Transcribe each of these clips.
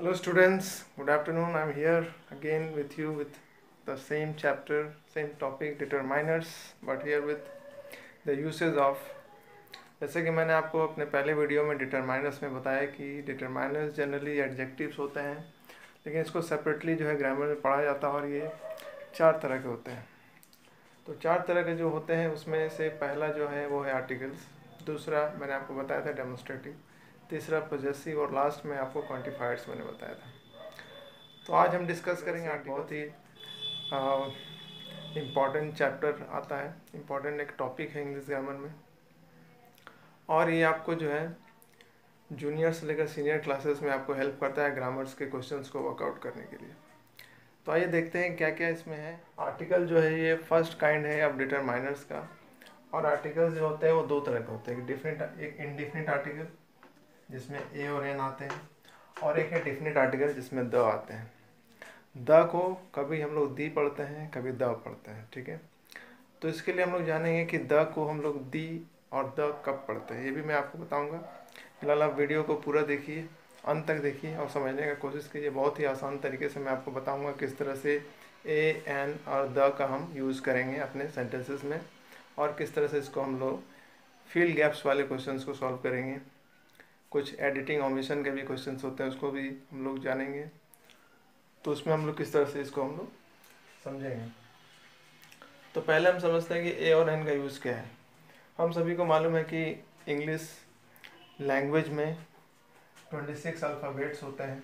Hello students, good afternoon. I'm here again with you with the same chapter, same topic, determiners, but here with the uses of. जैसे कि मैंने आपको अपने पहले video में determiners में बताया कि डिटरमाइनर्स जनरली एडजेक्टिव्स होते हैं, लेकिन इसको सेपरेटली जो है ग्रामर में पढ़ा जाता है और ये चार तरह के होते हैं। तो चार तरह के जो होते हैं उसमें से पहला जो है वो है आर्टिकल्स, दूसरा मैंने आपको बताया था डेमोन्स्ट्रेटिव, तीसरा पॉजेसिव और लास्ट में आपको क्वांटिफायर्स मैंने बताया था। तो आज हम डिस्कस करेंगे बहुत ही इम्पॉर्टेंट चैप्टर आता है, इम्पॉर्टेंट एक टॉपिक है इंग्लिश ग्रामर में, और ये आपको जो है जूनियर से लेकर सीनियर क्लासेस में आपको हेल्प करता है ग्रामर्स के क्वेश्चंस को वर्कआउट करने के लिए। तो आइए देखते हैं क्या क्या इसमें है। आर्टिकल जो है ये फर्स्ट काइंड है अब डिटरमाइनर्स का, और आर्टिकल्स जो होते हैं वो दो तरह के होते हैं, एक इंडिफिनिट आर्टिकल जिसमें ए और एन आते हैं, और एक है डिफिनिट आर्टिकल जिसमें द आते हैं। द को कभी हम लोग दी पढ़ते हैं, कभी द पढ़ते हैं, ठीक है। तो इसके लिए हम लोग जानेंगे कि द को हम लोग दी और द कब पढ़ते हैं, ये भी मैं आपको बताऊंगा। फिलहाल आप वीडियो को पूरा देखिए, अंत तक देखिए और समझने का कोशिश कीजिए। बहुत ही आसान तरीके से मैं आपको बताऊंगा किस तरह से ए एन और द का हम यूज़ करेंगे अपने सेंटेंसेस में, और किस तरह से इसको हम लोग फिल गैप्स वाले क्वेश्चंस को सॉल्व करेंगे। कुछ एडिटिंग ओमिशन के भी क्वेश्चंस होते हैं, उसको भी हम लोग जानेंगे। तो उसमें हम लोग किस तरह से इसको हम लोग समझेंगे। तो पहले हम समझते हैं कि ए और एन का यूज़ क्या है। हम सभी को मालूम है कि इंग्लिश लैंग्वेज में 26 अल्फ़ाबेट्स होते हैं।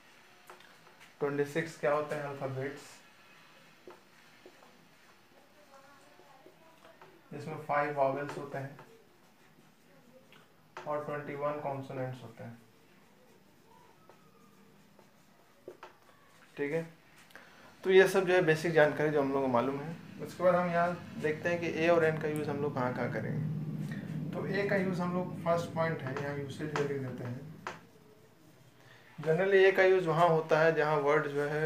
26 क्या होते हैं अल्फ़ाबेट्स, जिसमें 5 वॉवेल्स होते हैं और 21 कॉन्सोनेंट्स होते हैं, ठीक है। तो ये सब जो है बेसिक जानकारी जो हम लोग को मालूम है। उसके बाद हम यहाँ देखते हैं कि ए और एन का यूज़ हम लोग कहाँ कहाँ करेंगे। तो ए का यूज़ हम लोग फर्स्ट पॉइंट है, यहाँ यूसेज में लिख देते हैं। जनरली ए का यूज़ वहाँ होता है जहाँ वर्ड जो है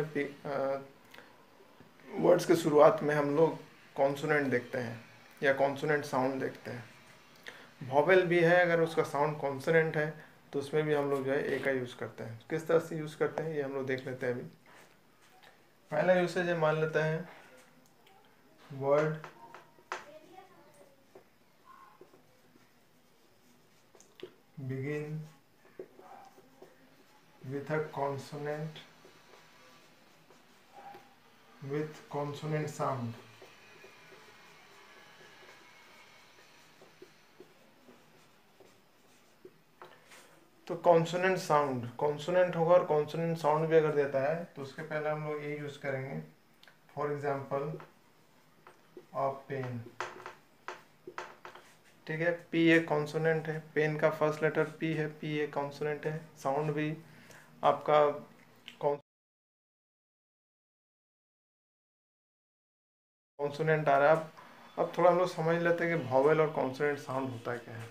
वर्ड्स के शुरुआत में हम लोग कॉन्सोनेंट देखते हैं या कॉन्सोनेंट साउंड देखते हैं। वॉवेल भी है, अगर उसका साउंड कॉन्सोनेंट है तो उसमें भी हम लोग जो है ए का यूज़ करते हैं। किस तरह से यूज़ करते हैं ये हम लोग देख लेते हैं अभी। पहला यूसेज है, मान लेते हैं word begin with a consonant with consonant sound। तो कॉन्सोनेंट साउंड, कॉन्सोनेंट होगा और कॉन्सोनेंट साउंड भी अगर देता है तो उसके पहले हम लोग ये यूज करेंगे। फॉर एग्जांपल ऑफ पेन, ठीक है। पी एक कॉन्सोनेंट है, पेन का फर्स्ट लेटर पी है, पी एक कॉन्सोनेंट है, साउंड भी आपका कॉन्सोनेंट आ रहा है। अब थोड़ा हम लोग समझ लेते हैं कि वॉवेल और कॉन्सोनेंट साउंड होता है क्या है।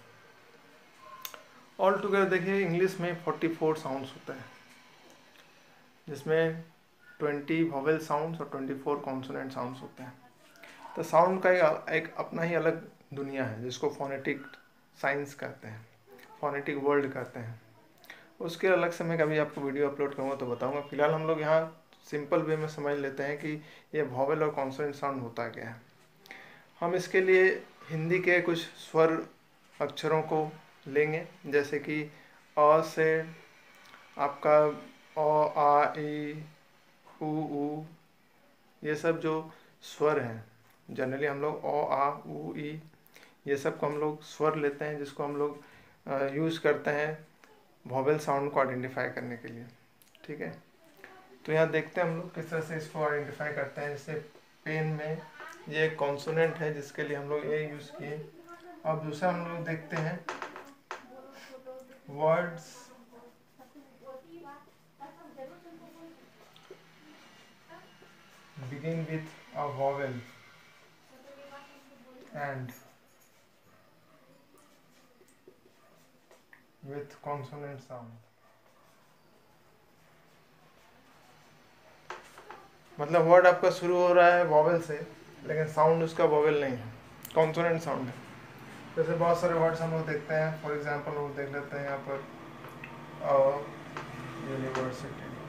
ऑल टुगेदर देखिए इंग्लिश में 44 साउंड्स होते हैं, जिसमें 20 वॉवेल साउंड्स और 24 कॉन्सोनेंट साउंड्स होते हैं। तो साउंड का एक अपना ही अलग दुनिया है, जिसको फोनेटिक साइंस कहते हैं, फोनेटिक वर्ल्ड कहते हैं। उसके अलग से मैं कभी आपको वीडियो अपलोड करूँगा तो बताऊँगा। फिलहाल हम लोग यहाँ सिंपल वे में समझ लेते हैं कि ये वॉवेल और कॉन्सोनेंट साउंड होता क्या है। हम इसके लिए हिंदी के कुछ स्वर अक्षरों को लेंगे, जैसे कि अ से आपका अ आ ई ऊ, ये सब जो स्वर हैं, जनरली हम लोग अ आ ऊ ई ये सब को हम लोग स्वर लेते हैं, जिसको हम लोग यूज़ करते हैं वॉवेल साउंड को आइडेंटिफाई करने के लिए, ठीक है। तो यहाँ देखते हैं हम लोग किस तरह से इसको आइडेंटिफाई करते हैं। जैसे पेन में ये एक कॉन्सोनेंट है जिसके लिए हम लोग ए यूज़ किए। अब दूसरा हम लोग देखते हैं words begin with a vowel and with consonant sound। मतलब वर्ड आपका शुरू हो रहा है वॉवेल से, लेकिन साउंड उसका वॉवेल नहीं है, कॉन्सोनेंट साउंड है। जैसे बहुत सारे वर्ड्स हम लोग देखते हैं, फॉर एग्जांपल वो देख लेते हैं यहाँ पर यूनिवर्सिटी,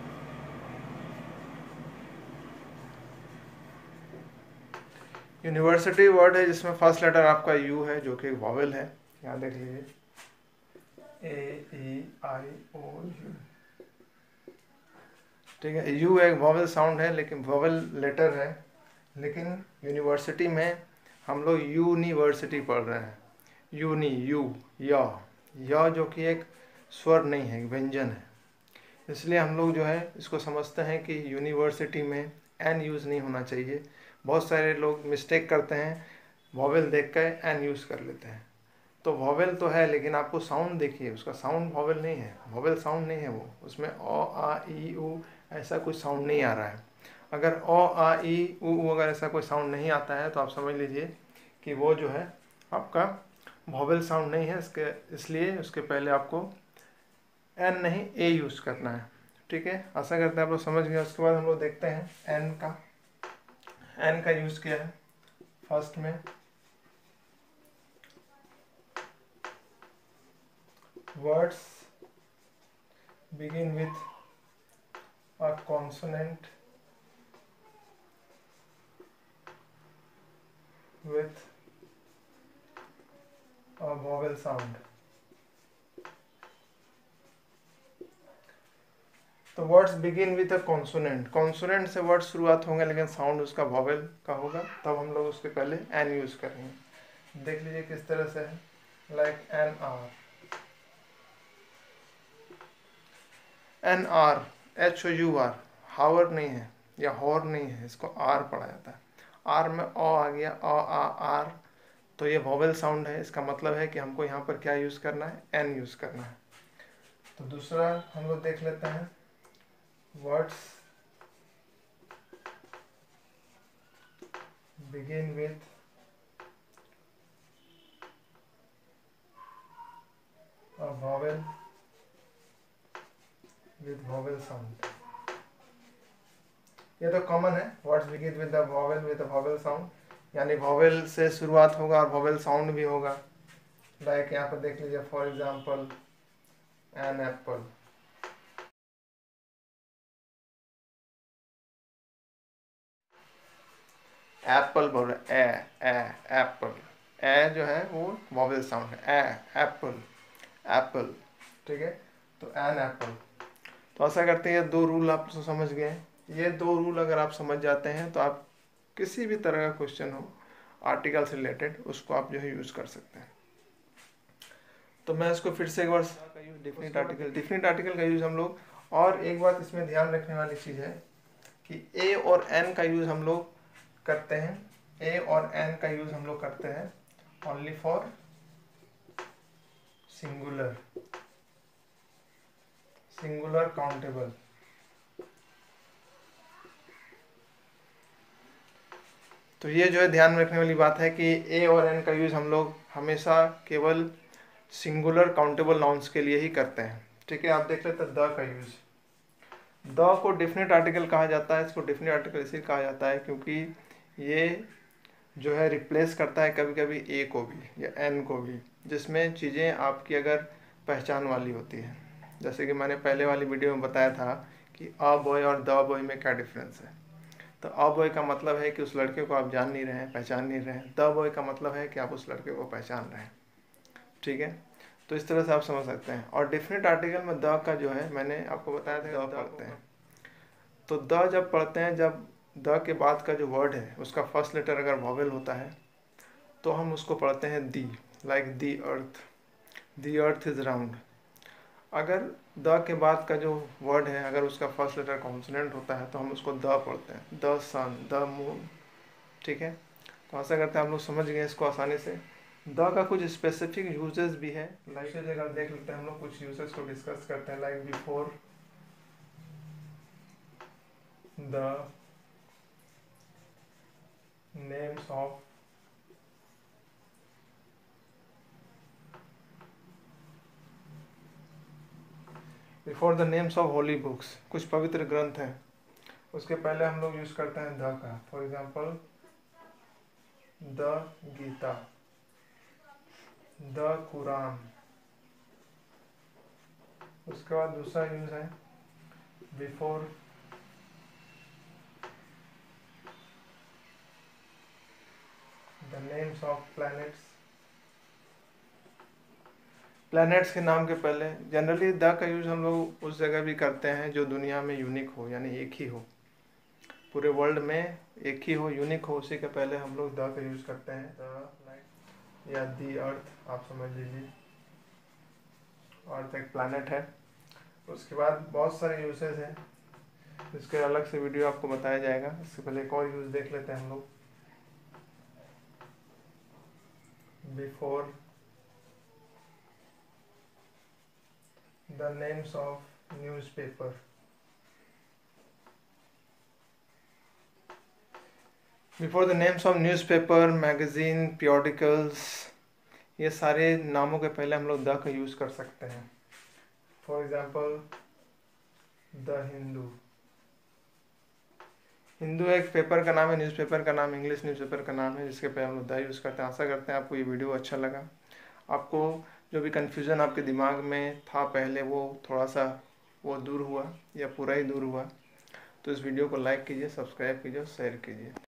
यूनिवर्सिटी वर्ड है जिसमें फर्स्ट लेटर आपका यू है जो कि वॉवेल है। यहाँ देख लीजिए AEIOU, ठीक है। यू एक वॉवेल साउंड है लेकिन वॉवेल लेटर है, लेकिन यूनिवर्सिटी में हम लोग यूनिवर्सिटी पढ़ रहे हैं। यूनी यू या जो कि एक स्वर नहीं है, एक व्यंजन है, इसलिए हम लोग जो है इसको समझते हैं कि यूनिवर्सिटी में एन यूज़ नहीं होना चाहिए। बहुत सारे लोग मिस्टेक करते हैं, वॉवेल देख कर एन यूज़ कर लेते हैं। तो वॉवेल तो है लेकिन आपको साउंड देखिए, उसका साउंड वॉवेल नहीं है, वॉवेल साउंड नहीं है वो, उसमें ओ आ ई ऊ ऐसा कुछ साउंड नहीं आ रहा है। अगर ओ आ ई ऊ अगर ऐसा कोई साउंड नहीं आता है तो आप समझ लीजिए कि वो जो है आपका वॉवेल साउंड नहीं है, इसलिए उसके पहले आपको एन नहीं ए यूज़ करना है, ठीक है। आशा करते हैं आप लोग समझ गए। उसके बाद हम लोग देखते हैं एन का यूज़ किया है फर्स्ट में। Words begin with a consonant with a vowel sound। तो words begin with a consonant, consonant से वर्ड शुरुआत होंगे लेकिन साउंड उसका वॉवेल का होगा, तब हम लोग उसके पहले एन यूज करेंगे। देख लीजिए किस तरह से है, like an hour HOUR, hour नहीं है या हॉर नहीं है, इसको आर पढ़ा जाता है। आर में ओ आ गया, ओ आ आर, तो ये वॉवेल साउंड है। इसका मतलब है कि हमको यहाँ पर क्या यूज़ करना है, एन यूज़ करना है। तो दूसरा हम लोग देख लेते हैं, words begin with a vowel with vowel sound। ये तो कॉमन है, words begin with the vowel with the vowel sound, यानी वॉवेल से शुरुआत होगा और वॉवेल साउंड भी होगा। लाइक यहाँ पर देख लीजिए, for example an apple, apple बोल रहे एप्पल, ए जो है वो वॉवेल साउंड है, एप्पल एप्पल, ठीक है। तो एन एप्पल। तो ऐसा करते हैं, ये दो रूल आप तो समझ गए हैं। ये दो रूल अगर आप समझ जाते हैं तो आप किसी भी तरह का क्वेश्चन हो आर्टिकल से रिलेटेड, उसको आप जो है यूज़ कर सकते हैं। तो मैं इसको फिर से एक बार, डिफिनिट आर्टिकल का यूज़ हम लोग, और एक बात इसमें ध्यान रखने वाली चीज़ है कि ए और एन का यूज़ हम लोग करते हैं, ए और एन का यूज़ हम लोग करते हैं ओनली फॉर सिंगुलर काउंटेबल। तो ये जो है ध्यान में रखने वाली बात है कि ए और एन का यूज़ हम लोग हमेशा केवल सिंगुलर काउंटेबल नाउन्स के लिए ही करते हैं, ठीक है। आप देख लेते हैं द का यूज़, द को डेफिनेट आर्टिकल कहा जाता है। इसको डेफिनेट आर्टिकल इसलिए कहा जाता है क्योंकि ये जो है रिप्लेस करता है कभी कभी ए को भी या एन को भी, जिसमें चीज़ें आपकी अगर पहचान वाली होती है। जैसे कि मैंने पहले वाली वीडियो में बताया था कि अ बॉय और द बॉय में क्या डिफरेंस है। तो अ बॉय का मतलब है कि उस लड़के को आप जान नहीं रहे हैं, पहचान नहीं रहे हैं। द बॉय का मतलब है कि आप उस लड़के को पहचान रहे हैं, ठीक है। तो इस तरह से आप समझ सकते हैं। और डेफिनेट आर्टिकल में द का जो है मैंने आपको बताया था, द पढ़ते हैं। तो द जब पढ़ते हैं, जब द के बाद का जो वर्ड है उसका फर्स्ट लेटर अगर वॉवेल होता है तो हम उसको पढ़ते हैं the, like the earth is round. अगर द के बाद का जो वर्ड है अगर उसका फर्स्ट लेटर कॉन्सोनेंट होता है तो हम उसको द पढ़ते हैं, द सन, द मून, ठीक है। तो ऐसा करते हैं आप लोग समझ गए इसको आसानी से। द का कुछ स्पेसिफिक यूजेस भी है, लाइक अगर देख लेते हैं हम लोग, कुछ यूजेस को डिस्कस करते हैं। Like before the names of holy books, कुछ पवित्र ग्रंथ हैं, उसके पहले हम लोग यूज करते हैं द का। For example the Gita, the Quran. उसके बाद दूसरा यूज है before the names of planets. Planets के नाम के पहले जनरली द का यूज़ हम लोग उस जगह भी करते हैं जो दुनिया में यूनिक हो, यानी एक ही हो, पूरे वर्ल्ड में एक ही हो, यूनिक हो, उसी के पहले हम लोग द का यूज़ करते हैं। द या दी अर्थ आप समझ लीजिए, अर्थ एक प्लैनेट है। उसके बाद बहुत सारे यूसेज हैं, इसके अलग से वीडियो आपको बताया जाएगा। इससे पहले एक और यूज़ देख लेते हैं हम लोग। Before the names of newspaper. Before the names of newspaper, magazine, periodicals, ये सारे नामों के पहले हम लोग द का यूज़ कर सकते हैं। For example the Hindu. Hindu एक पेपर का नाम है, न्यूज़पेपर का नाम, इंग्लिश न्यूज़पेपर का नाम है, जिसके पे हम लोग द यूज़ करते हैं। आशा करते हैं आपको ये वीडियो अच्छा लगा। आपको जो भी कन्फ्यूज़न आपके दिमाग में था पहले, वो थोड़ा सा वो दूर हुआ या पूरा ही दूर हुआ। तो इस वीडियो को लाइक कीजिए, सब्सक्राइब कीजिए और शेयर कीजिए।